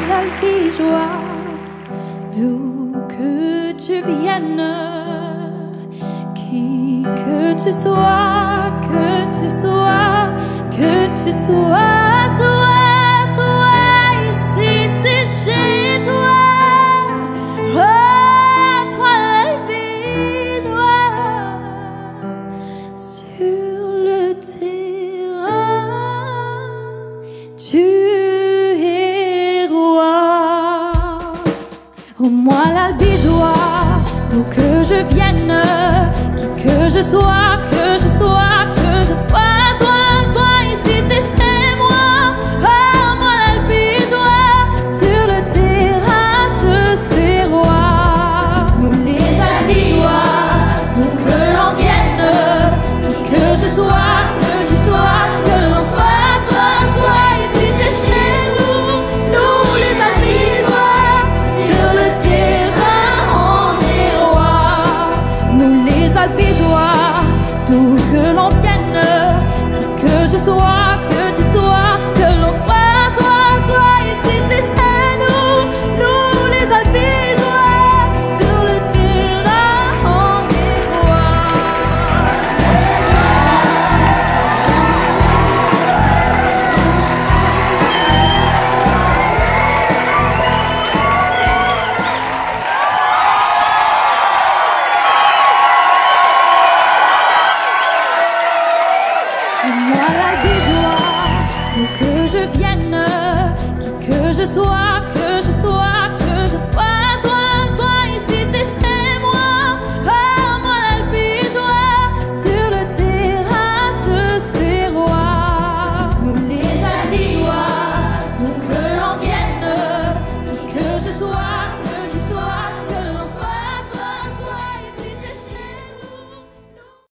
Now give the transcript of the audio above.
l'Albigeois, d'où que tu viennes, qui que tu sois, que tu sois, que tu sois, sois ici, c'est chez toi. Oh, toi l'Albigeois, sur le terrain, tu es roi. Oh, moi l'Albigeois, d'où que je vienne, qui que je sois, que je sois, que je sois, sois ici, c'est chez moi. Oh, moi l'Albigeois, sur le terrain, je suis roi. Nous les Albigeois, d'où que l'on vienne, qui que je sois, que tu sois, que l'on soit ici, c'est chez nous. Nous les Albigeois, sur le terrain, on est roi. Nous les Albigeois, d'où que l'on vienne, qui que je sois, que tu sois, que l'on soit ici, c'est chez nous. Nous les Albigeois, sur le terrain, on est roi. Moi l'Albigeois, d'où que je vienne, qui que je sois, que